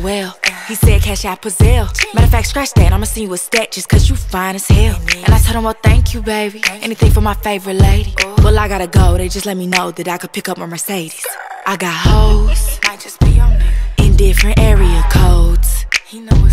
well. He said cash out Pazelle. Matter of fact, scratch that, I'ma send you a stat just cause you fine as hell. And I told him, well, thank you, baby. Anything for my favorite lady. Well, I gotta go, they just let me know that I could pick up my Mercedes. I got hoes, might just be your nigga, in different area codes. He know